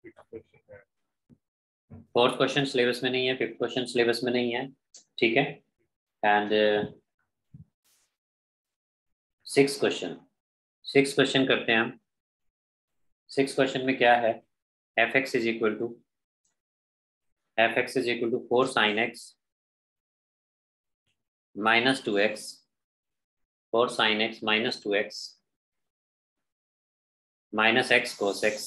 Fourth question syllabus में नहीं है, फिफ्थ क्वेश्चन सिलेबस में नहीं है, ठीक है। एंड सिक्स क्वेश्चन करते हैं हम। सिक्स क्वेश्चन में क्या है, F X is equal to 4 sine X minus 2x, 4 sine X minus 2x minus x cos x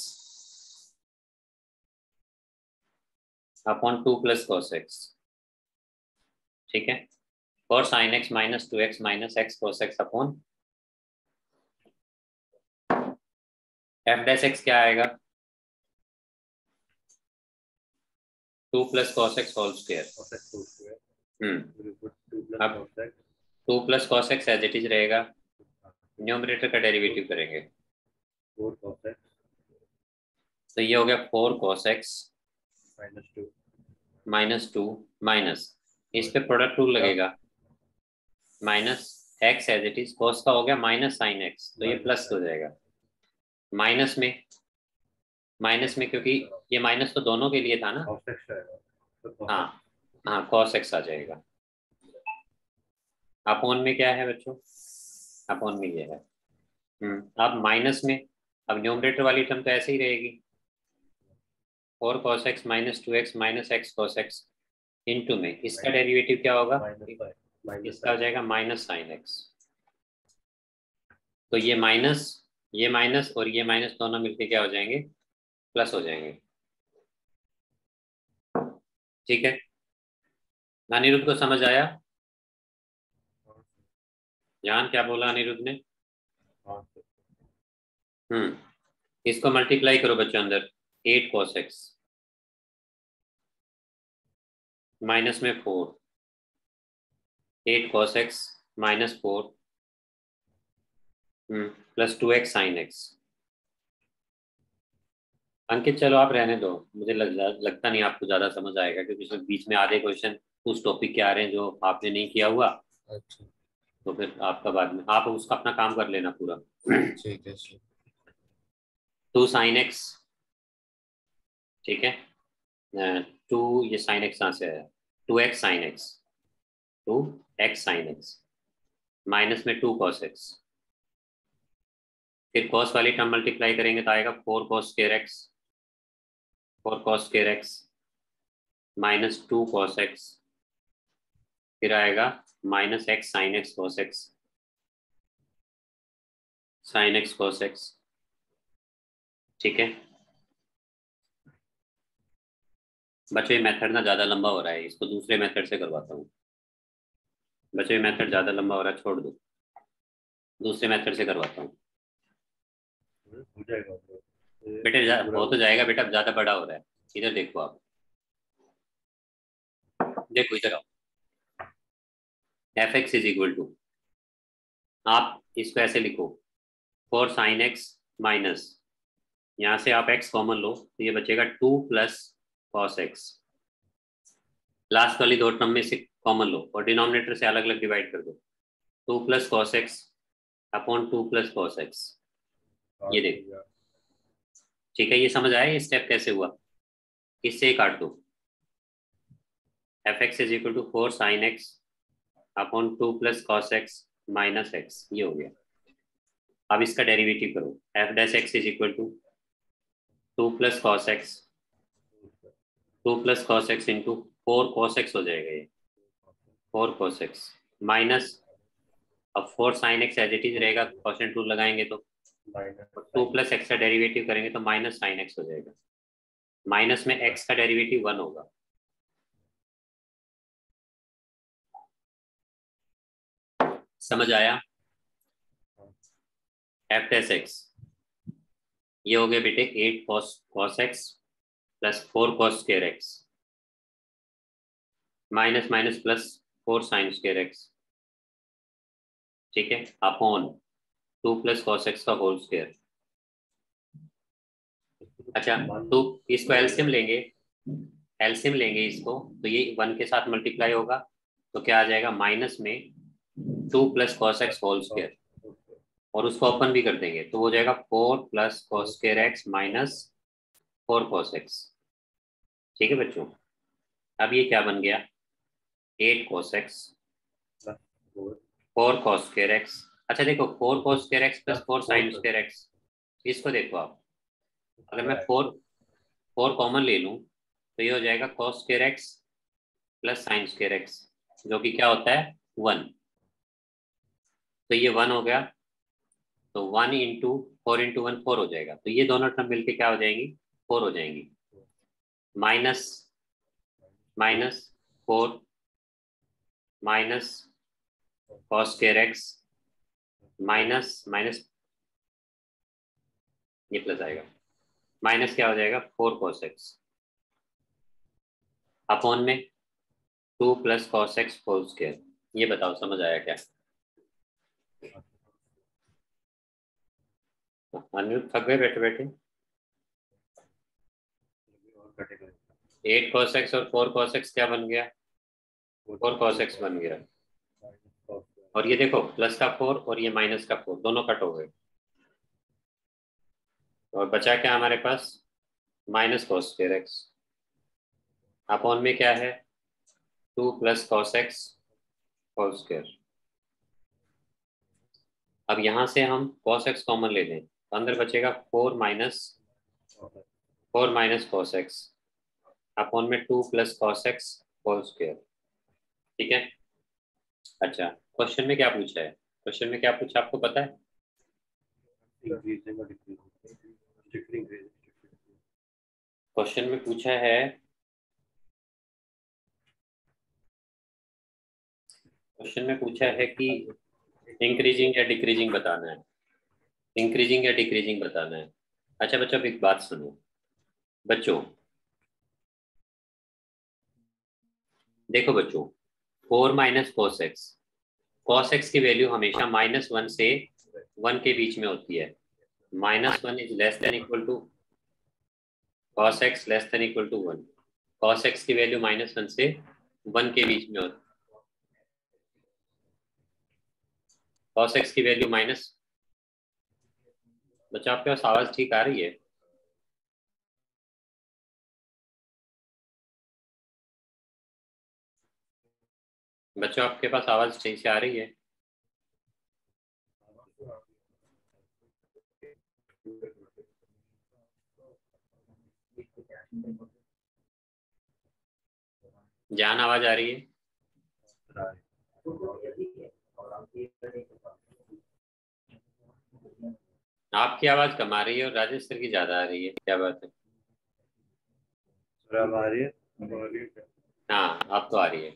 upon 2 plus cos x, ठीक है। 4 sine X minus 2x minus x cos x upon F dash X क्या आएगा, 2 plus cos x whole square. अब 2 plus cos x as it is रहेगा, numerator का derivative करेंगे, तो ये हो गया 4 cos x माइनस 2 माइनस, इस पे प्रोडक्ट रूल लगेगा, minus x as it is, cos का हो गया माइनस साइन x, तो ये प्लस हो जाएगा। माइनस में क्योंकि ये माइनस तो दोनों के लिए था ना, हाँ हाँ cos x आ जाएगा। अपॉन में क्या है बच्चों, अपॉन में ये है। अब माइनस में, अब न्यूमरेटर वाली टर्म तो ऐसे ही रहेगी, 4 cos x minus 2x minus x cos x into में इसका डेरिवेटिव क्या होगा, इसका हो जाएगा माइनस साइन x। तो ये माइनस और ये माइनस दोनों मिलके क्या हो जाएंगे, प्लस हो जाएंगे, ठीक है। अनिरुद्ध को समझ आया, जान क्या बोला अनिरुद्ध ने। इसको मल्टीप्लाई करो बच्चों अंदर, 8 cos x माइनस में 4, 8 cos x minus 4 plus 2x sine x। Ankit चलो आप रहने दो, मुझे लगता नहीं आपको ज्यादा समझ आएगा, क्योंकि इसमें बीच में आधे क्वेश्चन उस टॉपिक के आ रहे हैं जो आपने नहीं किया हुआ। अच्छा, तो फिर आपका बाद में आप उसका अपना काम कर लेना पूरा। ठीक है। 2 साइन x, ठीक है, 2 ये साइन x कहाँ से आया, 2x sine x, 2x sine x minus में 2 cos x, फिर cos वाली टर्म मल्टीप्लाई करेंगे तो आएगा 4 cos square x, 4 cos square x minus 2 cos x, फिर आएगा minus x sine x cos x, sine x cos x, ठीक है। बच्चों ये मेथड ना ज्यादा लंबा हो रहा है, इसको दूसरे मेथड से करवाता हूँ। बच्चों ये मेथड ज्यादा लंबा हो रहा है, छोड़ दो, दूसरे मेथड से करवाता हूँ। बेटे हो तो जाएगा बेटा, ज्यादा बड़ा हो रहा है। इधर देखो आप, देखो इधर आओ, F X is equal to, आप इसको ऐसे लिखो, 4 साइन एक्स माइनस, यहाँ से आप x कॉमन लो तो ये बचेगा 2 प्लस कॉस एक्स, लास्ट वाली दो टर्म में से कॉमन लो और डिनोमिनेटर से अलग अलग डिवाइड कर दो, 2 plus cos X upon 2 plus cos X, ये देखो, ठीक है। ये समझ आया ये स्टेप कैसे हुआ, इससे काट दो, F X is equal to 4 sine X upon 2 plus cos X minus X, ये हो गया। अब इसका डेरिवेटिव करो, F dash X is equal to 2 plus cos X, 2 plus cos X into 4 cos X हो जाएगा ये, 4 cos x माइनस, अब 4 sine X as it is रहेगा, क्वोशिएंट रूल लगाएंगे तो 2 प्लस एक्स का डेरिवेटिव करेंगे तो माइनस साइन एक्स हो जाएगा, माइनस में x का डेरिवेटिव 1 होगा। समझ आया, एफ टेस एक्स, ये हो गया बेटे 8 cos x plus 4 cos square X minus minus plus 4 sine square X, ठीक है, अपॉन 2 प्लस cos x का होल स्क्वायर। अच्छा, तो इसको एलसीएम लेंगे इसको, तो ये 1 के साथ मल्टीप्लाई होगा तो क्या आ जाएगा, माइनस में 2 plus cos X whole square, और उसको ओपन भी कर देंगे तो हो जाएगा 4 plus cos square X minus 4 cos x। ठीक है बच्चों, अब ये क्या बन गया, 8 cos x 4 cos square x। अच्छा देखो 4 cos square x plus 4 sin square x, इसको देखो आप, अगर मैं 4 कॉमन ले लूं तो ये हो जाएगा cos square x plus sin square x, जो कि क्या होता है 1। तो ये 1 हो गया, तो 1 इंटू 4 4 हो जाएगा, तो ये दोनों टर्म मिलके क्या हो जाएंगी, 4 हो जाएंगी। Minus minus 4 minus cos square x minus minus, ये प्लस आएगा, माइनस क्या हो जाएगा 4 cos x अपॉन में 2 plus cos x whole square. ये बताओ समझ आया क्या? अनिरुद्ध थक गए बैठे बैठे। 8 cos x और 4 cos x क्या बन गया, 4 cos x बन गया। और ये देखो प्लस का 4 और ये माइनस का 4 दोनों कट हो गए, और बचा क्या हमारे पास, minus cos square x upon में क्या है 2 plus cos x whole square. अब यहाँ से हम cos x कॉमन ले लें तो अंदर बचेगा 4 माइनस cos x अपॉन में 2 plus cos x whole square. ठीक है, अच्छा क्वेश्चन में क्या पूछा है, क्वेश्चन में क्या पूछा आपको पता है? क्वेश्चन में पूछा है, क्वेश्चन में पूछा है कि इंक्रीजिंग या डिक्रीजिंग बताना है, इंक्रीजिंग या डिक्रीजिंग बताना है। अच्छा बच्चों एक बात सुनो, बच्चों देखो बच्चों 4 माइनस cos x की वैल्यू हमेशा -1 से 1 के बीच में होती है। -1 is less than equal to cos x less than equal to 1। cos x की वैल्यू -1 से 1 के बीच में होती है। cos x की वैल्यू माइनस, बच्चों आपके पास आवाज ठीक आ रही है? बच्चों आपके पास आवाज ठीक से आ रही है? जान आवाज आ रही है? आपकी आवाज कम आ रही है और राजेश सर की ज्यादा आ रही है, क्या बात है? आ रही है? हाँ अब तो आ रही है।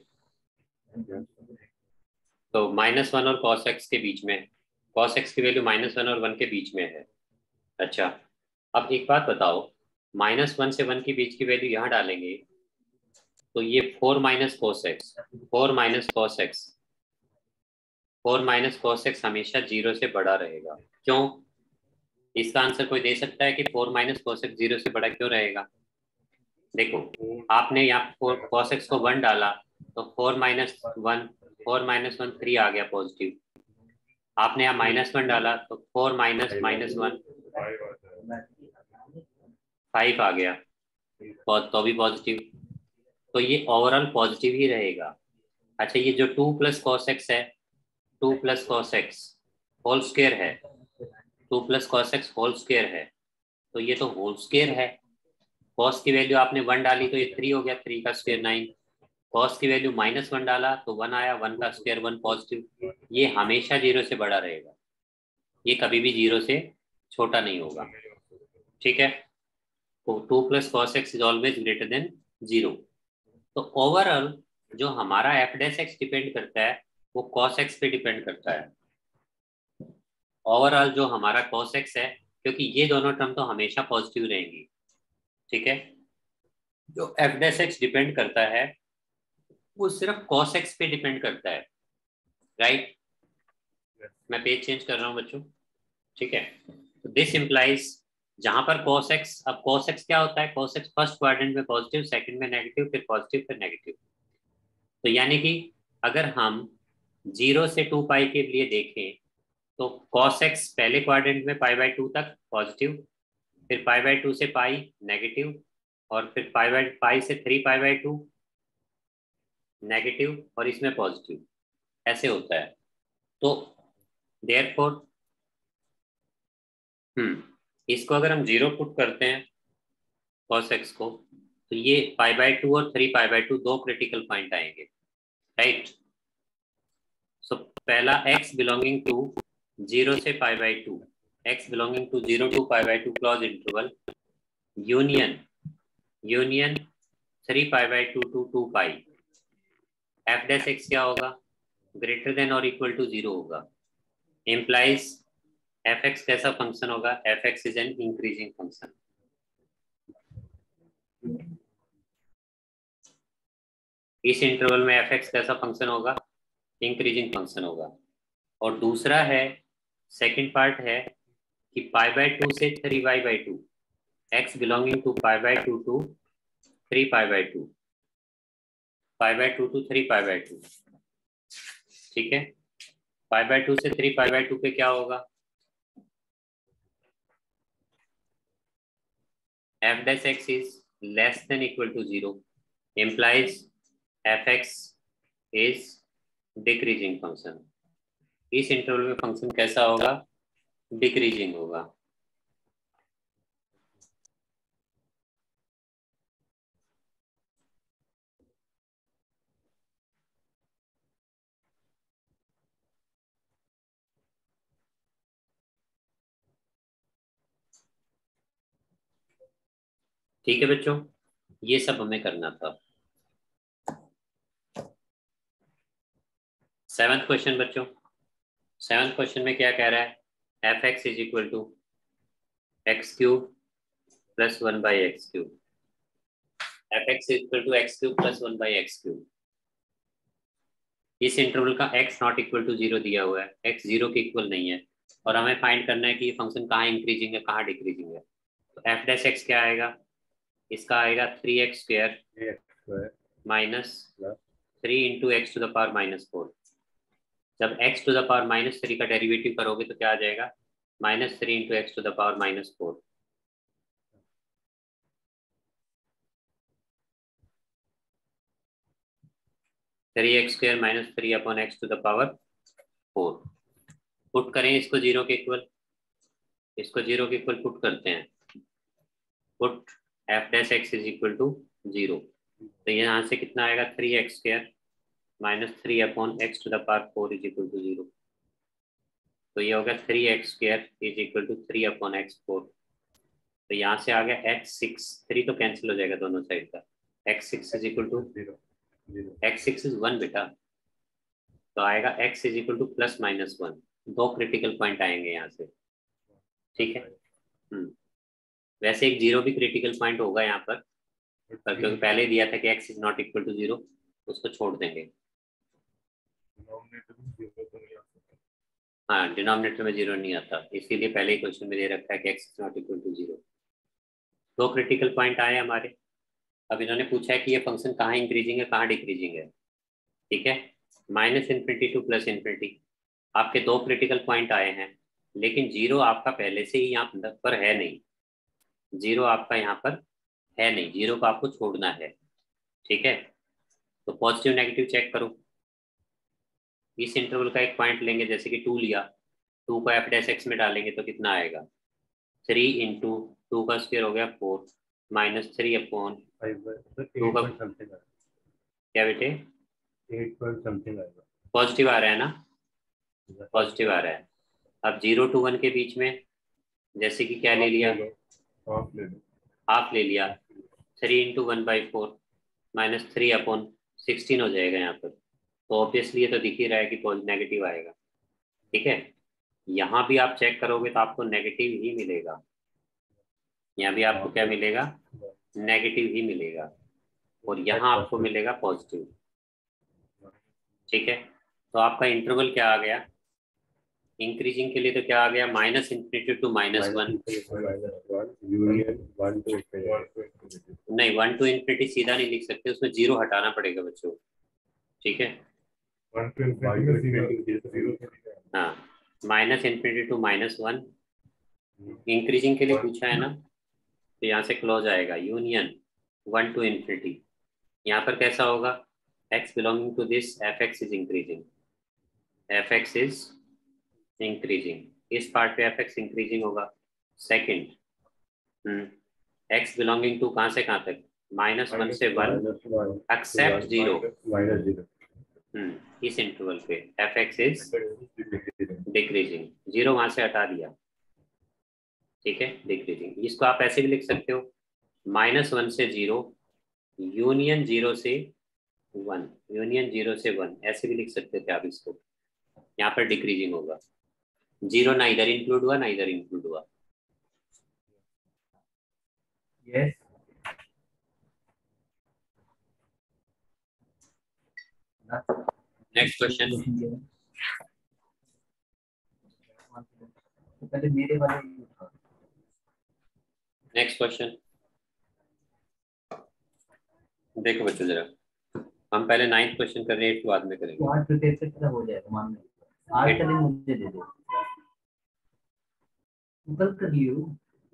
तो -1 और cos x के बीच में, cos x की वैल्यू -1 और 1 के बीच में है। अच्छा अब एक बात बताओ, -1 से 1 के बीच की वैल्यू यहाँ डालेंगे तो ये 4 minus cos x, 4 minus cos x, 4 minus cos x हमेशा 0 से बड़ा रहेगा। क्यों? इसका आंसर कोई दे सकता है कि 4 माइनस cos x 0 से बड़ा क्यों रहेगा? देखो आपने यहाँ cos x को 1 डाला तो 4 माइनस 1, 4 माइनस 1 3 आ गया पॉजिटिव। आपने यहाँ -1 डाला तो 4 माइनस -1 5 आ गया, तो भी पॉजिटिव। तो ये ओवरऑल पॉजिटिव ही रहेगा। अच्छा ये जो 2 प्लस cos x है, 2 plus cos x whole square है, 2 plus cos x whole square है, तो ये तो होल स्क्वायर है। cos की वैल्यू आपने 1 डाली तो ये 3 हो गया, 3 का स्क्वायर 9। cos की वैल्यू -1 डाला तो 1 आया, 1 का स्क्वायर 1 पॉजिटिव। ये हमेशा 0 से बड़ा रहेगा, ये कभी भी 0 से छोटा नहीं होगा। ठीक है, तो 2 plus cos x is always greater than 0। तो ओवरऑल जो हमारा एफ डैश एक्स डिपेंड करता है वो cos x पे डिपेंड करता है। ओवरऑल जो हमारा cos x है, क्योंकि ये दोनों टर्म तो हमेशा पॉजिटिव रहेंगी। ठीक है, जो एफ डैश एक्स डिपेंड करता है वो सिर्फ cos x पे डिपेंड करता है। राइट, मैं पेज चेंज कर रहा हूँ बच्चों। ठीक है, तो दिस इम्प्लाइज जहां पर cos x, अब cos x क्या होता है, cos x फर्स्ट क्वाड्रेंट में पॉजिटिव, सेकंड में नेगेटिव, फिर पॉजिटिव फिर नेगेटिव। तो यानी कि अगर हम 0 से 2 पाई के लिए देखें तो cos x पहले क्वाड्रेंट में π/2 तक पॉजिटिव, फिर π/2 से पाई नेगेटिव, और फिर पाई से 3π/2 नेगेटिव, और इसमें पॉजिटिव, ऐसे होता है। तो देयरफॉर इसको अगर हम 0 पुट करते हैं cos x को, तो ये π/2 और 3π/2 दो क्रिटिकल पॉइंट आएंगे, राइट। सो पहला x बिलोंगिंग टू 0 से π/2, x belonging to 0 to π/2 close interval, union 3π/2 to 2π, f dash x क्या होगा, ग्रेटर देन और इक्वल टू 0 होगा, इम्प्लाइज fx कैसा फंक्शन होगा, fx is an increasing function. इस इंटरवल में fx कैसा फंक्शन होगा, इंक्रीजिंग फंक्शन होगा। और दूसरा है, सेकंड पार्ट है कि π/2 से 3y/2, x belonging to π/2 to 3π/2, π/2 to 3π/2, ठीक है। π/2 से 3π/2 पे क्या होगा, f dash x is less than equal to 0, implies fx is decreasing function। इस इंटरवल में फंक्शन कैसा होगा, डिक्रीजिंग होगा। ठीक है बच्चों, ये सब हमें करना था। 7th क्वेश्चन बच्चों, 7th क्वेश्चन में क्या कह रहा है, fx is equal to x³ plus 1/x³, fx is equal to x³ plus 1/x³। इस इंटरवल का x नॉट इक्वल टू 0 दिया हुआ है, x 0 के इक्वल नहीं है, और हमें फाइंड करना है कि ये फंक्शन कहाँ इंक्रीजिंग है कहाँ डिक्रीजिंग है। तो f डैश x क्या आएगा, इसका आएगा 3x² minus 3 into x to the power -4। जब x टू द पावर -3 का डेरिवेटिव करोगे तो क्या आ जाएगा, -3 into x to the power -4। Three x square minus 3 upon x to the power 4। Put करें इसको 0 के इक्वल, इसको 0 के इक्वल पुट करते हैं, put f dash x is equal to 0। तो यहाँ से कितना आएगा, 3x² minus 3 upon x to the power 4 is equal to 0। तो ये होगा 3x² is equal to 3 upon x4। तो यहाँ से आ गया x6, 3 तो कैंसिल हो जाएगा दोनों साइड का, x6 is equal to x6 is 1 बेटा, तो आएगा x is equal to plus minus 1। दो क्रिटिकल पॉइंट आएंगे यहाँ से, ठीक है। वैसे एक 0 भी क्रिटिकल पॉइंट होगा यहाँ पर क्योंकि पहले दिया था कि x is not equal to 0, उसको छोड़ देंगे। हाँ, डिनोमिनेटर में 0 नहीं आता, इसीलिए पहले ही क्वेश्चन में दे रखा है कि x is not equal to 0। दो क्रिटिकल पॉइंट आए हमारे। अब इन्होंने पूछा है कि ये फंक्शन कहाँ इंक्रीजिंग है कहाँ डिक्रीजिंग है, ठीक है। -∞ टू +∞, आपके दो क्रिटिकल पॉइंट आए हैं, लेकिन 0 आपका पहले से ही यहाँ पर है नहीं, 0 आपका यहाँ पर है नहीं, 0 को आपको छोड़ना है, ठीक है। तो पॉजिटिव नेगेटिव चेक करो। इस इंटरवल का एक पॉइंट लेंगे, जैसे कि 2 लिया, 2 को f डैश x में डालेंगे तो कितना आएगा, 3 इंटू 2 का स्क्वायर हो गया 4 माइनस 3 अपॉन 2 का क्या बेटे 8 समथिंग आएगा, पॉजिटिव आ रहा है ना, पॉजिटिव आ रहा है। अब 0 to 1 के बीच में जैसे कि क्या ले लिया, हाफ ले लिया, 3 इंटू 1/4 माइनस 3 अपॉन 16 हो जाएगा यहाँ पर। तो ऑब्वियसली ये तो दिख ही रहा है कि नेगेटिव आएगा, ठीक है। यहाँ भी आप चेक करोगे तो आपको नेगेटिव ही मिलेगा, यहाँ भी आपको क्या मिलेगा, नेगेटिव ही मिलेगा, और यहाँ आपको मिलेगा पॉजिटिव, ठीक है। तो आपका इंटरवल क्या आ गया, इंक्रीजिंग के लिए तो क्या आ गया, -∞ टू -1, नहीं 1 to ∞ सीधा नहीं लिख सकते, उसमें 0 हटाना पड़ेगा बच्चों, ठीक है। हाँ, -∞ टू -1 इंक्रीजिंग के लिए पूछा है ना, तो यहाँ से क्लोज आएगा यूनियन 1 to infinity। यहाँ पर कैसा होगा, x belonging to this fx is increasing, fx is increasing, इस पार्ट पे fx increasing होगा। सेकंड x belonging to कहाँ से कहाँ तक, -1 से 1 एक्सेप्ट 0, इस इंटरवल पे fx is डिक्रीजिंग, 0 वहां से हटा दिया, ठीक है, डिक्रीजिंग। इसको आप ऐसे भी लिख सकते हो, -1 से 0 यूनियन 0 से 1, यूनियन 0 से 1, ऐसे भी लिख सकते थे आप इसको। यहाँ पर डिक्रीजिंग होगा, 0 ना इधर इंक्लूड हुआ ना इधर इंक्लूड हुआ। Yes. नेक्स्ट क्वेश्चन, पहले मेरे वाले नेक्स्ट क्वेश्चन देखो बच्चों जरा, हम पहले 9th क्वेश्चन कर रहे हैं, 8th बाद में करेंगे। आज प्रिपेयर से खत्म हो जाएगा मान लो, आज का दिन मुझे दे दो, कल कर लियो।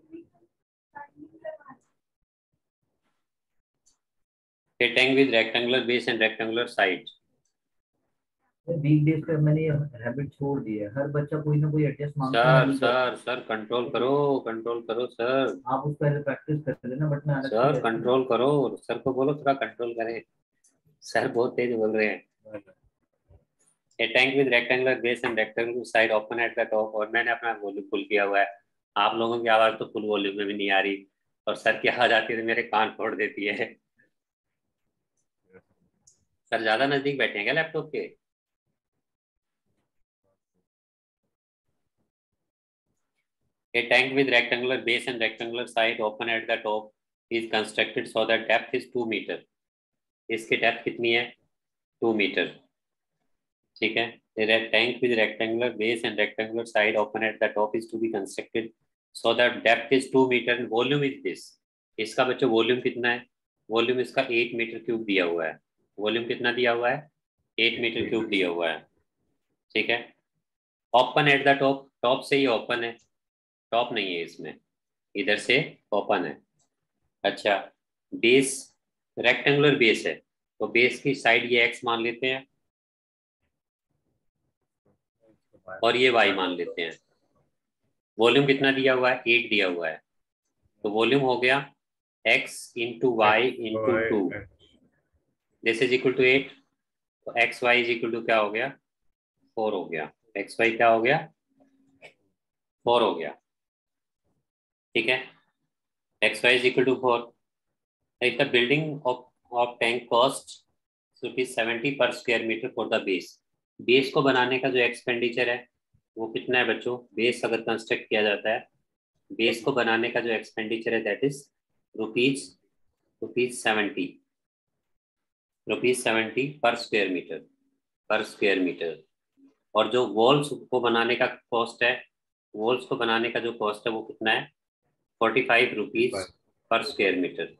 A tank with rectangular base and rectangular side। Week days पे मैंने हैबिट छोड़ दी है, हर बच्चा कोई ना कोई एडजस्ट मांगता सर है। सर सर कंट्रोल करो, कंट्रोल करो सर, आप उस पहले प्रैक्टिस कर लेना, बट मैं अलग सर से कंट्रोल करो, सर को बोलो थोड़ा कंट्रोल करें, सर बहुत तेज बोल रहे हैं। A tank with rectangular base and rectangular side open at the top, और मैंने अपना वॉल्यूम फुल किया हुआ है, आप लोगों की आवाज तो फुल वॉल्यूम में भी नहीं आ रही, और सर की आवाज आती है तो मेरे कान फोड़ देती है। सर ज्यादा नजदीक बैठे हैं क्या लैपटॉप के? A tank with rectangular base and rectangular side open at the top is constructed so that depth is 2 meter। इसकी डेप्थ कितनी है? 2 मीटर, ठीक है। The tank with rectangular base and rectangular side open at the top is to be constructed so that depth is 2 meter and volume is this। इसका बच्चों volume कितना है? Volume इसका 8 मीटर क्यूब दिया हुआ है। वॉल्यूम कितना दिया हुआ है? 8 मीटर क्यूब दिया हुआ है, ठीक है। Open at the top, top से ही ओपन है, टॉप नहीं है इसमें, इधर से ओपन है। अच्छा, बेस रेक्टेंगुलर बेस है, तो बेस की साइड ये x मान लेते हैं और ये y मान लेते हैं। वॉल्यूम कितना दिया हुआ है? 8 दिया हुआ है, तो वॉल्यूम हो गया x into y into 2, this is equal to 8, तो x y is equal to क्या हो गया? 4 हो गया। एक्स वाई क्या हो गया? 4 हो गया, ठीक है। X y is equal to 4। If the building of tank cost ₹70 per square meter for the base, base को बनाने का जो एक्सपेंडिचर है वो कितना है बच्चों? बेस अगर कंस्ट्रक्ट किया जाता है, बेस को बनाने का जो एक्सपेंडिचर है दैट इज रुपीज 70 पर स्क्वायर मीटर। और जो वॉल्स को बनाने का कॉस्ट है, वॉल्स को बनाने का जो कॉस्ट है वो कितना है? 45 रुपीज पर स्क्वायर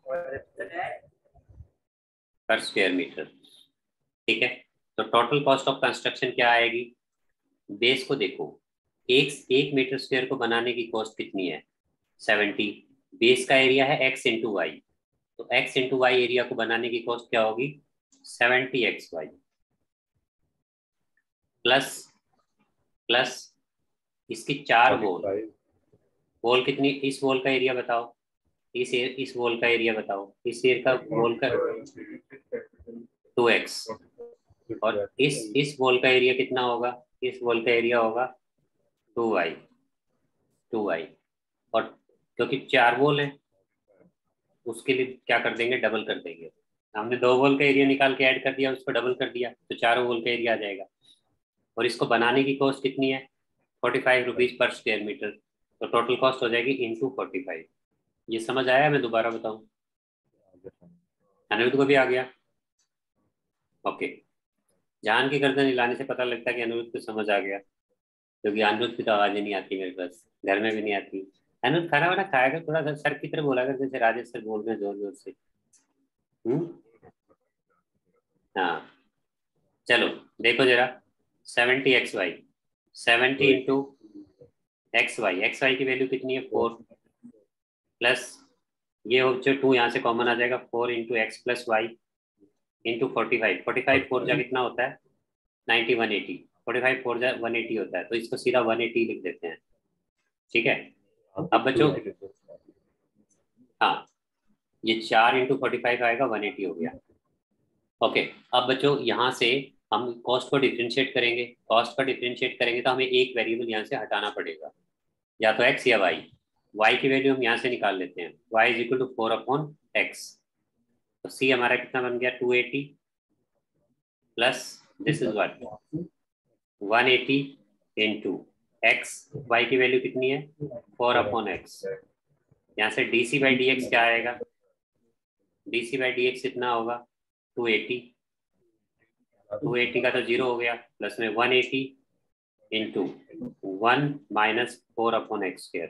मीटर, ठीक है। तो टोटल कॉस्ट ऑफ कंस्ट्रक्शन क्या आएगी? बेस को देखो, एक मीटर स्क्वायर को बनाने की कॉस्ट कितनी है? 70। बेस का एरिया है x इंटू वाई, तो x इंटू वाई एरिया को बनाने की कॉस्ट क्या होगी? 70xy प्लस इसकी 4 वॉल कितनी? इस वॉल का एरिया बताओ, इस वॉल का एरिया बताओ, इस एरिया का वॉल का 2x, और इस वॉल का एरिया कितना होगा? इस वॉल का एरिया होगा 2y, और क्योंकि 4 वॉल है उसके लिए क्या कर देंगे? डबल कर देंगे। हमने 2 वॉल का एरिया निकाल के ऐड कर दिया, उसको डबल कर दिया, तो 4 वॉल का एरिया आ जाएगा। और इसको बनाने की कॉस्ट कितनी है? 45 रुपीज पर स्क्वायर मीटर, तो टोटल कॉस्ट हो जाएगी इंटू 45। ये समझ आया? मैं दोबारा बताऊं, अनिरुद्ध को भी आ गया? ओके, जान की गर्दन हिलाने से पता लगता है कि अनिरुद्ध को समझ आ गया, क्योंकि अनिरुद्ध की तो आवाजें नहीं आती मेरे पास, घर में भी नहीं आती। अनिरुद्ध खाना वाना खाएगा, थोड़ा सा सर की तरह बोला कर, जैसे राजेश सर बोल रहे हैं जोर जोर से। हाँ, चलो देखो जरा, 70xy, 70 इंटू एक्स वाई की वैल्यू कितनी है? 4 प्लस ये हो जो 2 यहाँ से कॉमन आ जाएगा, 4 into x plus y into 45, 45 4 जा कितना होता है 90, 180, 45 4 जा 180 होता है, तो इसको सीधा 180 लिख देते हैं। ठीक है, अब बच्चों हाँ, ये 4 इंटू 45 आएगा, 180 हो गया। ओके, अब बच्चों यहाँ से हम कॉस्ट को डिफ्रेंशिएट करेंगे, कॉस्ट का डिफ्रेंशिएट करेंगे तो हमें एक वेरिएबल यहाँ से हटाना पड़ेगा, या तो एक्स या वाई। वाई की वैल्यू हम यहाँ से निकाल लेते हैं, Y is equal to 4/x। तो सी हमारा कितना बन गया 280 plus this is what 180 into x, y की वैल्यू कितनी है 4/x। यहाँ से d c by d x क्या आएगा, d c by d x कितना होगा 280, 280 का तो 0 हो गया, प्लस में 180 into 1 minus 4/x²,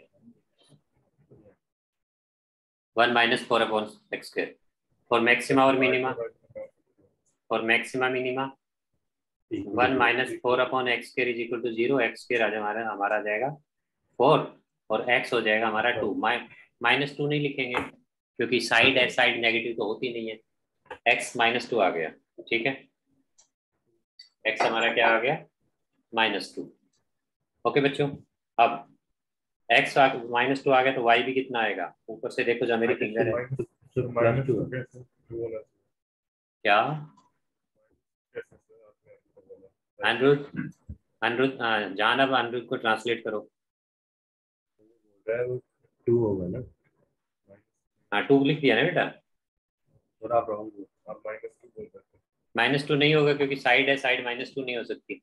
1 minus 4/x²। For maxima और minima, for maxima minima 1 minus 4/x² is equal to 0, x² हमारा आ जाएगा 4 और x हो जाएगा हमारा 2। -2 नहीं लिखेंगे क्योंकि साइड है, साइड नेगेटिव तो होती नहीं है, x -2 आ गया। ठीक है, x हमारा क्या आ गया -2। ओके बच्चों, अब x -2 आ गया तो y भी कितना आएगा, ऊपर से देखो जो मेरी फिंगर है क्या, अनिरुद्ध, अनिरुद्ध जान, अब अनिरुद्ध को ट्रांसलेट करो। 2 होगा ना, हाँ 2 लिख दिया ना बेटा, थोड़ा रॉन्ग, आप -2 बोल सकते -2 नहीं होगा क्योंकि साइड है, साइड -2 नहीं हो सकती।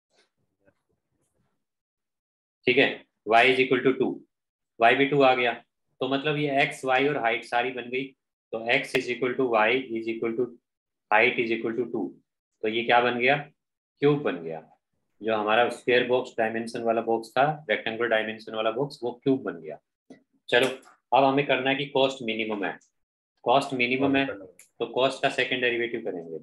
ठीक है, y is equal to 2, y भी 2 आ गया, तो मतलब ये x y और हाइट सारी बन गई, तो x is equal to y is equal to height is equal to 2, तो ये क्या बन गया क्यूब बन गया। जो हमारा स्क्वायर बॉक्स डायमेंशन वाला बॉक्स था, रेक्टेंगुलर डायमेंशन वाला बॉक्स, वो क्यूब बन गया। चलो, अब हमें करना है कि कॉस्ट मिनिमम है, कॉस्ट मिनिमम है तो कॉस्ट का सेकंड डेरिवेटिव करेंगे,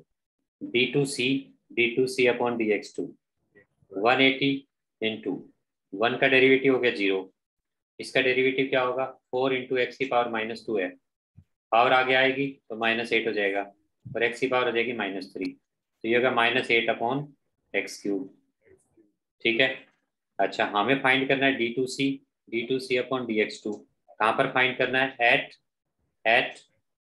d2c अपॉन dx2, 180 इंटू 1 का डेरिवेटिव हो गया 0, इसका डेरिवेटिव क्या होगा 4 इंटू एक्स की पावर -2 है, पावर आगे आएगी तो -8 हो जाएगा और x की पावर हो जाएगी -3, तो ये होगा -8/x³। ठीक है, अच्छा हमें फाइंड करना है d2c अपॉन dx2, कहाँ पर फाइंड करना है एट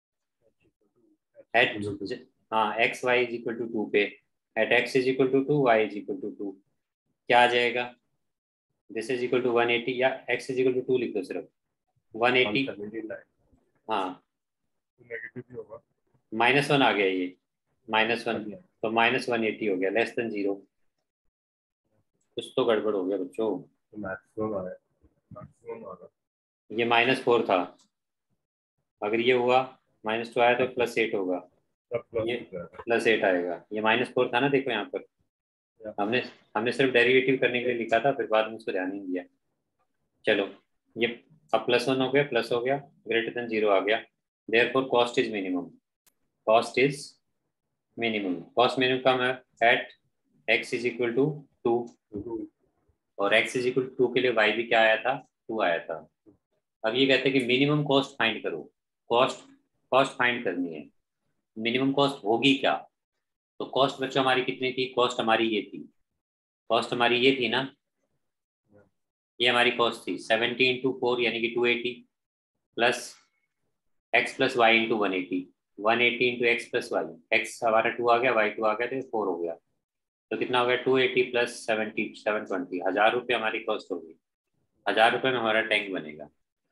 हाँ x y is equal to 2 पे, at x is equal to 2, y is equal to 2, क्या आ जाएगा दिस इज इक्वल टू 180, या x इज इक्वल टू 2 लिख दो सिर्फ 180, हाँ नेगेटिव भी होगा, -1 आ गया, ये -1 तो -180 हो गया, लेस देन 0। कुछ तो गड़बड़ हो गया बच्चों, तो मैक्सिमम आ रहा, ये -4 था, अगर ये हुआ -2 आया तो +8 होगा, ये +8 आएगा, ये -4 था ना, देखो यहाँ पर हमने हमने सिर्फ डेरिवेटिव करने के लिए लिखा था, फिर बाद में उसको ध्यान नहीं दिया। चलो, ये अब +1 हो गया, प्लस हो गया, ग्रेटर देन 0 आ गया, therefore cost is minimum, cost is minimum, cost minimum है at x is equal to 2, और x इज इक्वल टू 2 के लिए y भी क्या आया था 2 आया था। अब ये कहते हैं कि मिनिमम कॉस्ट फाइंड करो, कॉस्ट कॉस्ट फाइंड करनी है, मिनिमम कॉस्ट होगी क्या, तो कॉस्ट बच्चों हमारी कितनी थी, कॉस्ट हमारी ये थी, कॉस्ट हमारी ये थी ना, ये हमारी कॉस्ट थी 70 इंटू 4 यानी कि 280 प्लस x plus y into 180, 180 into x plus y, x हमारा 2 आ गया, वाई 2 आ गया, तो 4 हो गया, तो कितना हो गया 280 प्लस 70 720, 1000 रुपये हमारी कॉस्ट होगी, 1000 रुपये में हमारा टैंक बनेगा,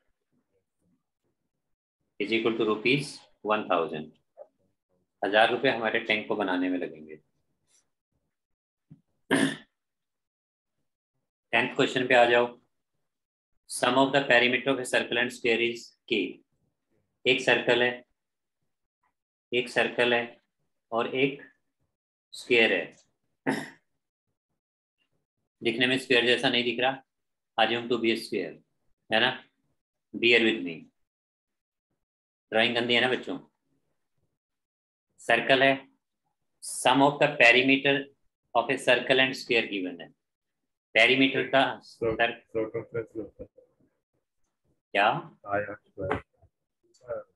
इज इक्वल टू ₹1000, 1000 रुपये हमारे टैंक को बनाने में लगेंगे। 10th क्वेश्चन पे आ जाओ, sum of the perimeter of a circle and square is k, एक सर्कल है, एक सर्कल है और एक स्क्वायर है, दिखने में स्क्वायर जैसा नहीं दिख रहा, assume to be a square, है ना, बियर विद मी, ड्राइंग गंदी है ना बच्चों, सर्कल है, sum of the perimeter of a circle and square given है, पेरीमीटर का सर्कमफ्रेंस होता है क्या आया स्क्वायर,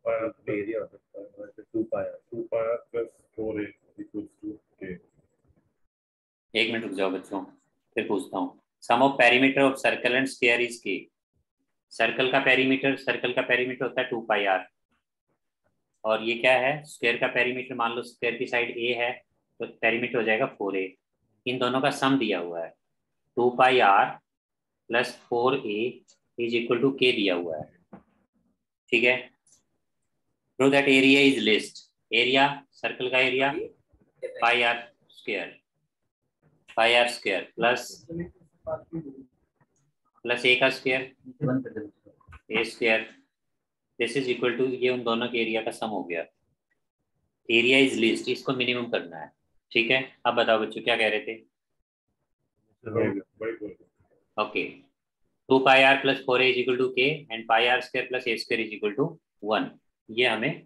pi r एरिया हो सकता है, वैसे 2 pi r plus 4a equals to k। एक मिनट रुक जाओ बच्चों, फिर पूछता हूँ। Sum of perimeter of circle and square is k. Circle का पेरीमीटर होता है 2 पाई आर, और ये क्या है, स्क्वायर का पेरीमीटर। मान लो स्क्वायर की साइड ए है तो पेरीमीटर हो जाएगा 4a। इन दोनों का सम दिया हुआ है 2 pi r plus 4a is equal to k दिया हुआ है। ठीक है, prove that area is least. Area, circle का area pi r square plus a का square a square, this is equal to, ये उन दोनों के एरिया का सम हो गया। एरिया इज लिस्ट, इसको मिनिमम करना है। ठीक है, अब बताओ बच्चों क्या कह रहे थे। Okay, 2 pi r plus 4a is equal to k and pi r square plus a square is equal to 1। ये हमें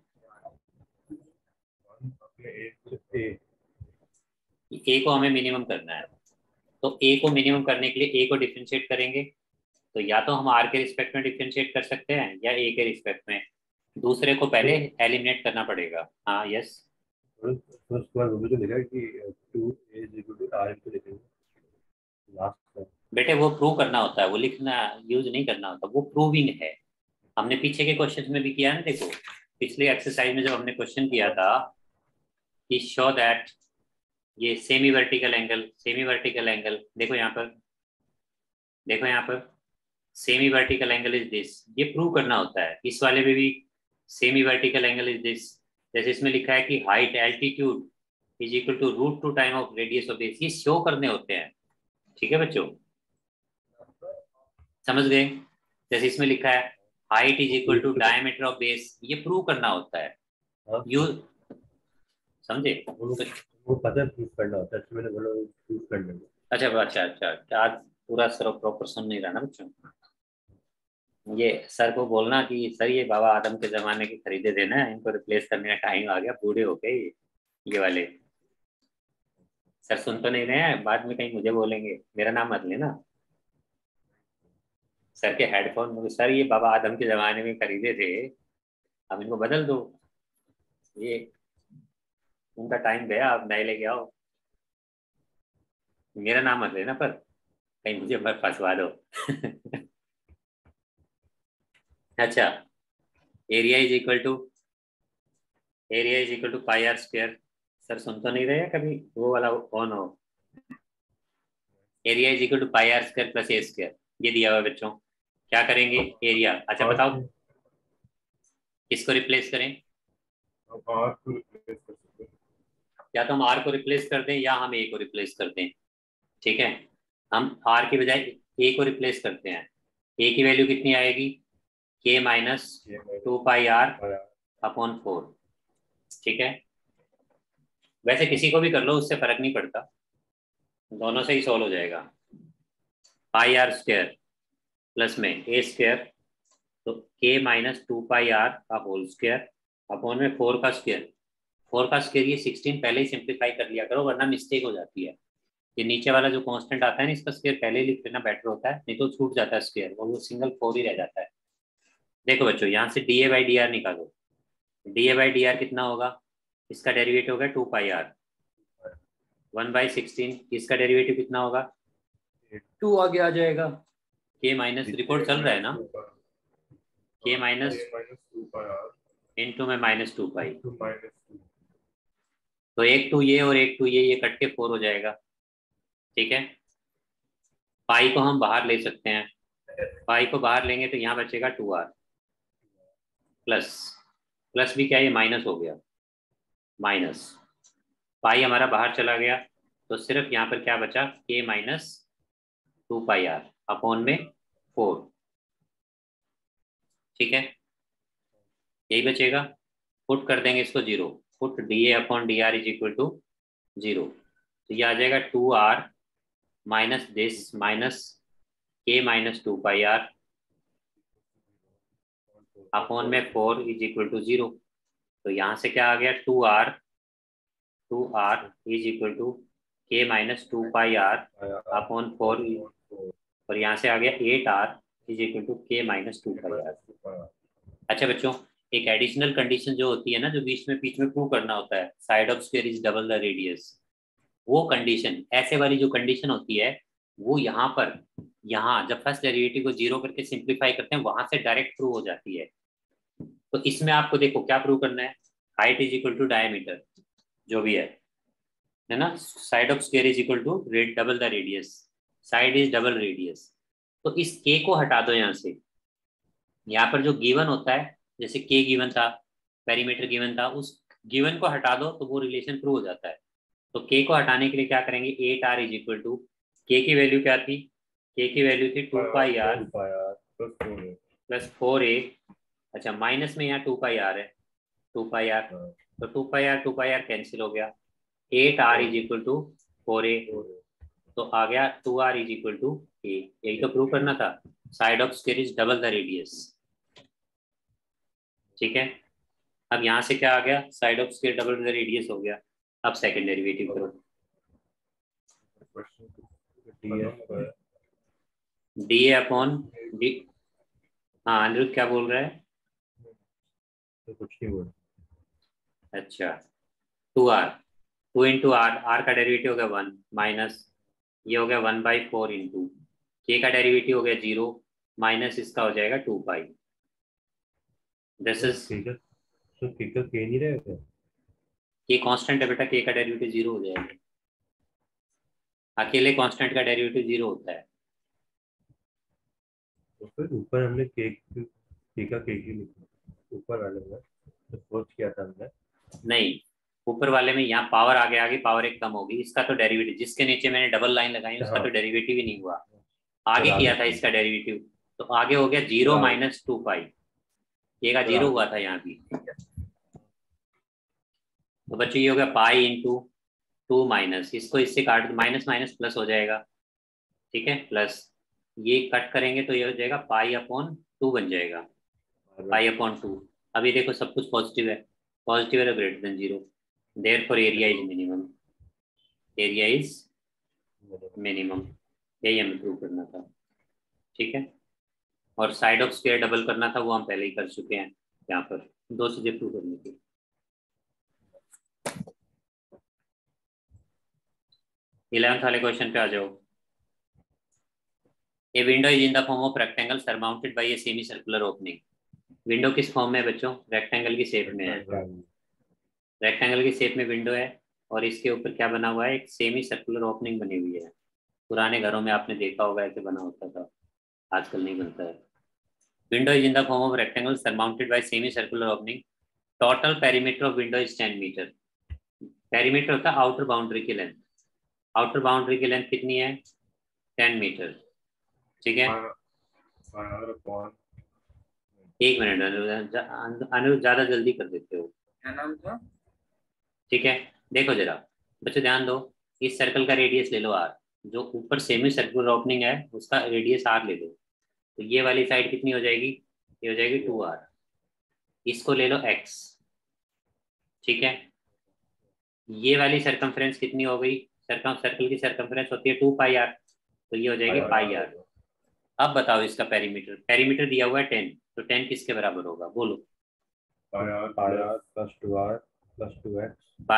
ए को हमें मिनिमम करना है। तो ए को मिनिमम करने के लिए ए को डिफरेंशिएट करेंगे, तो या तो हम आर के रिस्पेक्ट में डिफरेंशिएट कर सकते हैं या ए के रिस्पेक्ट में। दूसरे को पहले एलिमिनेट करना पड़ेगा। हाँ यस, फर्स्ट बार वो जो लिखा कि 2a is equal to r into लिखेंगे लास्ट। बेटे वो प्रूव करना होता है, वो लिखना यूज नहीं करना होता, वो प्रूविंग है। हमने पीछे के क्वेश्चन में भी किया ना, देखो पिछले एक्सरसाइज में जब हमने क्वेश्चन किया था कि शो दैट ये सेमी वर्टिकल एंगल, देखो यहाँ पर semi vertical angle is this, ये प्रूव करना होता है। इस वाले में भी semi vertical angle is this, जैसे इसमें लिखा है कि height altitude is equal to √2 time of radius of base, ये शो करने होते हैं। ठीक है बच्चों, समझ गए। जैसे इसमें लिखा है height is equal to diameter of base, ये प्रूव करना होता है। यू समझे? वो पता प्रूफ करना होता है, मैंने बोला प्रूफ करना है। अच्छा, आज पूरा सर प्रॉपर सुन नहीं रहा ना बच्चों। ये सर को बोलना कि सर ये बाबा आदम के जमाने के खरीदे थे ना, इनको रिप्लेस करने का टाइम आ गया, बूढ़े हो गए ये वाले। सर सुन तो नहीं रहे हैं, बाद में कहीं मुझे बोलेंगे, मेरा नाम मत लेना। सर के हेडफोन, सर ये बाबा आदम के जमाने में खरीदे थे, अब इनको बदल दो, ये उनका टाइम गया, अब नए लेके आओ। मेरा नाम मत लेना, पर कहीं मुझे मत फंसवा दो। अच्छा, area is equal to pi r square. Sir सुन तो नहीं रहे कभी, वो वाला ऑन हो। Area is equal to pi r square plus a square, ये दिया हुआ बच्चों। क्या करेंगे एरिया? अच्छा बताओ किसको रिप्लेस करें? या तो हम आर को रिप्लेस कर दें या हम ए को रिप्लेस कर दें। ठीक है, हम आर के बजाय ए को रिप्लेस करते हैं। ए की वैल्यू कितनी आएगी? के माइनस 2 पाई आर अपॉन 4। ठीक है, वैसे किसी को भी कर लो, उससे फर्क नहीं पड़ता, दोनों से ही सॉल्व हो जाएगा। पाई आर स्क्वायर प्लस में ए स्क्वायर, तो के माइनस 2 पाई आर का होल स्क्वायर अपॉन में 4 का स्क्वायर। 4 का स्क्वायर, ये 16 पहले ही सिंप्लीफाई कर लिया करो वरना मिस्टेक हो जाती है। ये नीचे वाला जो कांस्टेंट आता है ना, इसका स्क्वायर पहले ही लिख लेना बेटर होता है, नहीं तो छूट जाता है स्क्वायर, और वो सिंगल 4 ही रह जाता है। देखो बच्चों, यहाँ से d a by d r निकालो। D a by d r कितना होगा? इसका डेरिवेटिव होगा 2 पाई आर 1/16। इसका डेरिवेटिव कितना होगा? 2 आगे आ जाएगा। के माइनस, रिपोर्ट चल रहा है ना, के माइनस इंटू में माइनस 2 पाई, तो एक 2 ये और एक 2 ये कट के 4 हो जाएगा। ठीक है, पाई को हम बाहर ले सकते हैं, पाई को बाहर लेंगे तो यहाँ बचेगा 2r प्लस भी क्या, ये माइनस हो गया, माइनस पाई हमारा बाहर चला गया, तो सिर्फ यहाँ पर क्या बचा? के माइनस 2 पाई आर अपॉन में 4। ठीक है, यही बचेगा। पुट कर देंगे इसको 0, put d A upon d r is equal to 0, तो ये आ जाएगा 2r minus this minus k minus 2 pi r upon में 4 इज इक्वल टू 0। तो यहाँ से क्या आ गया? 2r is equal to k minus 2 pi r upon 4, और यहाँ से आ गया 8r is equal to k minus 2 pi r. अच्छा बच्चों, एक एडिशनल कंडीशन जो होती है ना, जो बीच में प्रूव करना होता है, side of square is double the radius, वो कंडीशन, ऐसे वाली जो कंडीशन होती है वो यहाँ पर, यहाँ जब फर्स्ट डेरिवेटिव को जीरो करके सिंप्लीफाई करते हैं वहां से डायरेक्ट प्रूव हो जाती है। तो इसमें आपको देखो क्या प्रूव करना है, height is equal to diameter जो भी है ना, side of square is equal to double the radius, side is double radius. तो इस के को हटा दो यहाँ से, यहाँ पर जो गिवन होता है, जैसे के गिवन था, पेरीमीटर गिवन था, उस गिवन को हटा दो तो वो रिलेशन प्रूव हो जाता है। तो के को हटाने के लिए क्या करेंगे, 8r इज इक्वल टू, के की वैल्यू क्या थी, के की वैल्यू थी 2πr प्लस 4a, अच्छा माइनस में यहाँ 2πr है, 2πr, तो 2πr कैंसिल हो गया, 8r is equal to 4a, तो आ गया 2r is equal to a। यही तो प्रूव करना था, side of square is double the radius. ठीक है, अब यहाँ से क्या आ गया, side of square double the radius हो गया। अब सेकंड डेरिवेटिव करो, डी ए अपॉन डी, हाँ अनिरुद्ध क्या बोल रहा है, तो कुछ नहीं बोल, अच्छा 2r, 2 इंटू आर, आर का डेरिवेटिव हो गया 1 माइनस ये हो गया 1/4 इंटू के का डेरिवेटिव हो गया 0 माइनस इसका हो जाएगा 2π। दिस इज तो के नहीं रहेगा, के कांस्टेंट है बेटा, के का डेरिवेटिव 0 हो जाएगा, अकेले कांस्टेंट का डेरिवेटिव 0 होता है। तो फिर ऊपर हमने के का के की लिखा, ऊपर वाले में तो सोच किया था हमने, नहीं, ऊपर वाले में यहाँ पावर आगे आगे पावर एक कम होगी, इसका तो डेरिवेटिव, जिसके नीचे मैंने डबल लाइन लगाई उसका तो डेरिवेटिव ही नहीं हुआ, आगे किया था इसका डेरिवेटिव, तो आगे हो गया 0 माइनस 2π, ये का 0 हुआ था यहाँ भी। तो बच्चों ये हो गया पाई इंटू 2 माइनस, इसको इससे काट, माइनस माइनस प्लस हो जाएगा, ठीक है, प्लस ये कट करेंगे तो ये हो जाएगा पाई अपॉन 2 बन जाएगा, पाई अपॉन 2। अभी देखो सब कुछ पॉजिटिव है, पॉजिटिव है तो greater than 0, therefore area is minimum, area is minimum, यही हमें प्रूव करना था। ठीक है, और साइड ऑफ स्क्वायर डबल करना था वो हम पहले ही कर चुके हैं, यहाँ पर 2 चीजें प्रूव करनी थी। इलेवेंथ वाले क्वेश्चन पे आ जाओ। A window is in the form of rectangle surmounted by a semi circular opening. Window किस फॉर्म में है बच्चों, रेक्टेंगल की शेप में है, रेक्टेंगल की शेप में विंडो है और इसके ऊपर क्या बना हुआ है, एक सेमी सर्कुलर ओपनिंग बनी हुई है। पुराने घरों में आपने देखा होगा ऐसे बना होता था, आजकल नहीं बनता है। Window is in the form of rectangle surmounted by semi circular opening, total perimeter of window is 10 metre. Perimeter होता है आउटर बाउंड्री की लेंथ, आउटर बाउंड्री की लेंथ कितनी है, 10 मीटर। ठीक है, एक मिनट अनिरुद्ध ज्यादा जल्दी कर देते हो, क्या नाम था? ठीक है, देखो जरा बच्चों ध्यान दो, इस सर्कल का रेडियस ले लो r, जो ऊपर सेमी सर्कुलर ओपनिंग है उसका रेडियस r ले लो, तो ये वाली साइड कितनी हो जाएगी, ये हो जाएगी 2r, इसको ले लो x, ठीक है, ये वाली सरकमफ्रेंस कितनी हो गई, सर्कल की सरकमफ्रेंस होती है 2πr, तो ये हो जाएगी πr। अब बताओ इसका पेरीमीटर, पेरीमीटर दिया हुआ है 10, तो 10 किसके बराबर होगा बोलो, plus 2r plus 2x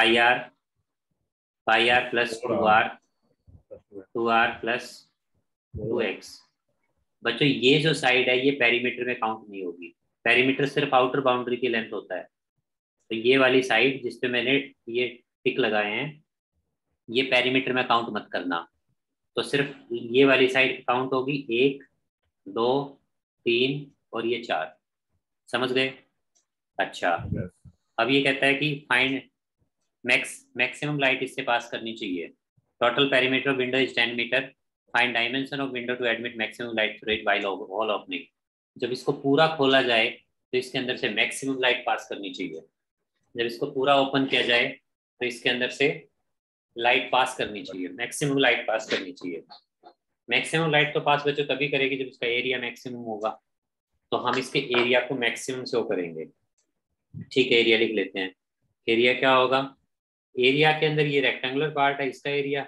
πr plus 2r, 2r plus 2x। बच्चों ये जो साइड है ये पेरीमीटर में काउंट नहीं होगी, पेरीमीटर सिर्फ आउटर बाउंड्री की लेंथ होता है, तो ये वाली साइड जिसपे मैंने ये टिक लगाए हैं ये पेरीमीटर में काउंट मत करना, तो सिर्फ ये वाली साइड काउंट होगी 1 2 3 और ये 4, समझ गए। अच्छा अब ये कहता है कि फाइंड मैक्सिमम लाइट इससे पास करनी चाहिए, total perimeter window is 10 metre, find dimension of window to admit maximum light through it while all opening. जब इसको पूरा खोला जाए तो इसके अंदर से मैक्सिमम लाइट पास करनी चाहिए, जब इसको पूरा ओपन किया जाए तो इसके अंदर से लाइट पास करनी चाहिए, मैक्सिमम लाइट पास करनी चाहिए। मैक्सिमम लाइट तो पास बच्चों तभी करेगी जब इसका एरिया मैक्सिमम होगा, तो हम इसके एरिया को मैक्सिमम शो करेंगे। ठीक है, एरिया लिख लेते हैं, एरिया क्या होगा, एरिया के अंदर ये रेक्टेंगुलर पार्ट है इसका एरिया,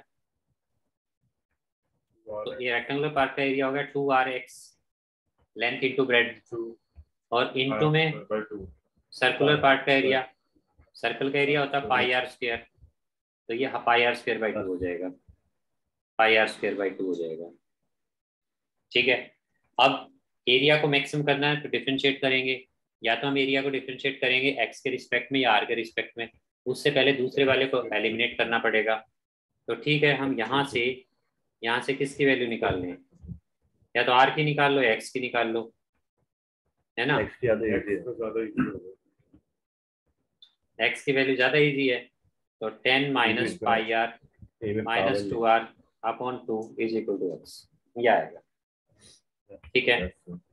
तो ये रेक्टेंगुलर पार्ट का एरिया होगा 2rx लेंथ इंटू ब्रेड, और इंटू में सर्कुलर पार्ट का एरिया, सर्कल का एरिया होता है पाई आर स्क्वायर, तो ये पाई आर स्क्वायर बाई 2 हो जाएगा, पाई आर स्क्वायर बाई 2 हो जाएगा। ठीक है, अब एरिया को मैक्सिमम करना है तो डिफरेंशिएट करेंगे, या तो हम एरिया को डिफरेंशिएट करेंगे एक्स के रिस्पेक्ट में या आर के रिस्पेक्ट में, उससे पहले दूसरे वाले को एलिमिनेट करना पड़ेगा। तो ठीक है, हम यहाँ से किसकी वैल्यू निकाल लें, या तो आर की निकाल लो या एक्स की निकाल लो, है ना। एक्स की वैल्यू ज़्यादा इजी है, तो 10 minus pi r minus 2r upon 2 is equal to x, ये आएगा। ठीक है,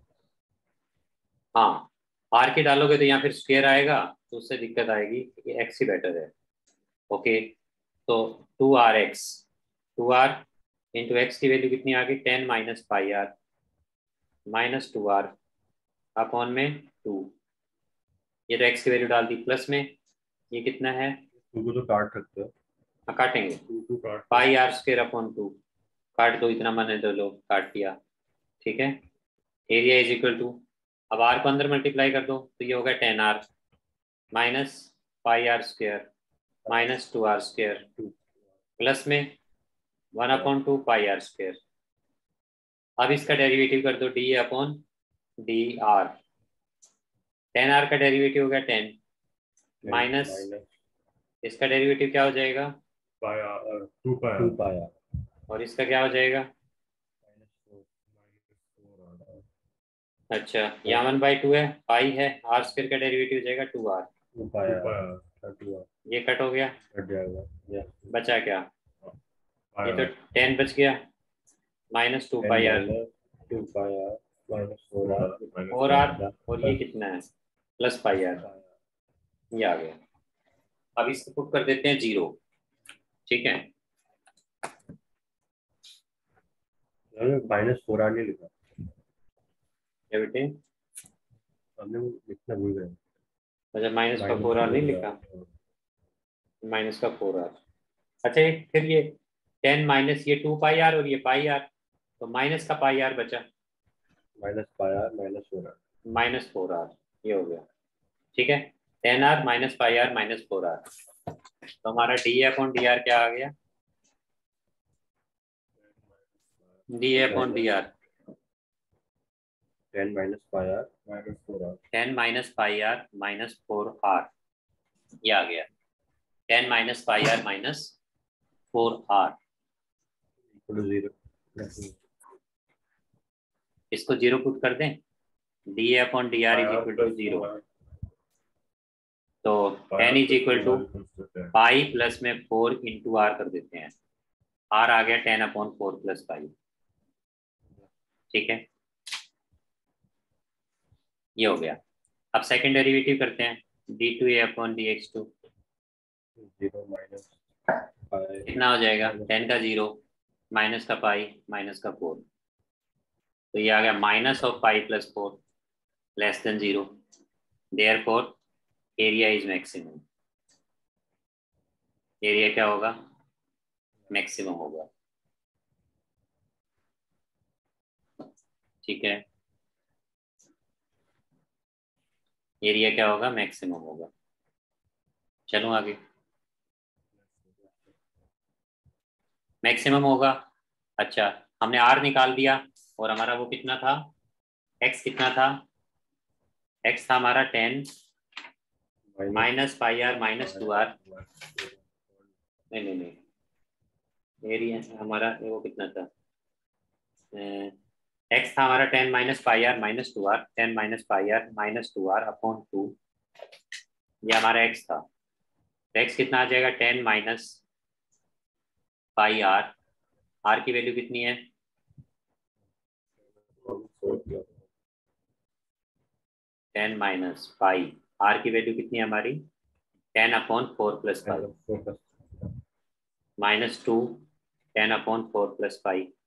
हाँ आर के डालोगे तो यहाँ फिर स्क्वायर आएगा, तो उससे दिक्कत आएगी कि एक्स ही बेटर है। ओके, तो 2rx 2r इंटू एक्स की वैल्यू कितनी आ गई, 10 minus pi r minus 2r upon में 2, ये तो एक्स की वैल्यू डाल दी प्लस में, ये कितना है, 2 को तो काट सकते हो, हाँ काटेंगे, पाई आर स्क्वायर अपॉन 2, काट दो, इतना मन है तो लो काट दिया। ठीक है, एरिया इज इक्वल टू, अब आर को अंदर मल्टीप्लाई कर दो तो ये होगा 10r minus pi r square minus 2r square plus में 1/2 पाई आर स्क्वायर। अब इसका डेरिवेटिव कर दो D upon d are, 10r का डेरिवेटिव हो गया 10 माइनस इसका डेरिवेटिव क्या हो जाएगा 2 पाया और इसका क्या हो जाएगा, अच्छा यहाँ 1/2 है, पाई है, आर स्क्वायर का डेरिवेटिव हो जाएगा 2r, 2 पाया ये कट हो गया, कट जाएगा, बचा क्या, ये तो 10 बच गया माइनस 2 पाई आर 2 पाया माइनस 4r और ये कितना है प्लस पाई आर, ये आ गया। अब इसको पुट कर देते हैं 0। ठीक है, माइनस 4r नहीं लिखा क्या बेटे, हमने, वो लिखना भूल गए, अच्छा माइनस का 4r नहीं लिखा, माइनस का 4r, अच्छा फिर ये 10 माइनस ये 2 पाई आर और ये पाई आर, तो माइनस का पाई आर बचा, माइनस पाया माइनस 4r माइनस 4r, ये हो गया। ठीक है, 10r minus pi r minus 4r, तो हमारा डी अपॉन डी आर क्या आ गया, d upon d r 10 minus पाया minus 4r 10 minus pi r minus 4r, ये आ गया 10 minus pi r minus 4r, equal to 0, इसको 0 पुट कर दें, d upon d r is equal to 0, तो 10 is equal to pi plus में 4 into are कर देते हैं, आर आ गया 10 अपॉन 4 प्लस पाई। ठीक है, ये हो गया। अब सेकंड डेरिवेटिव करते हैं, d2a अपॉन dx2 0 माइनस कितना हो जाएगा, 10 का 0 माइनस का पाई माइनस का 4, तो ये आ गया minus of pi plus 4 less than 0, therefore area is maximum, area क्या होगा, मैक्सिमम होगा। ठीक है, एरिया क्या होगा, मैक्सिमम होगा। चलो आगे, मैक्सिमम होगा। अच्छा हमने आर निकाल दिया और हमारा वो कितना था, एक्स कितना था, एक्स था हमारा 10 minus pi r minus 2r, नहीं एरिया हमारा वो कितना था, एक्स था हमारा 10 minus pi r minus 2r, 10 minus pi r minus 2r upon 2, ये हमारा एक्स था। एक्स कितना आ जाएगा, 10 माइनस पाई आर, आर की वैल्यू कितनी है, 10 माइनस पाई, आर की वैल्यू कितनी है हमारी 10 upon 4 plus 5 minus 2 10 upon 4 plus 5,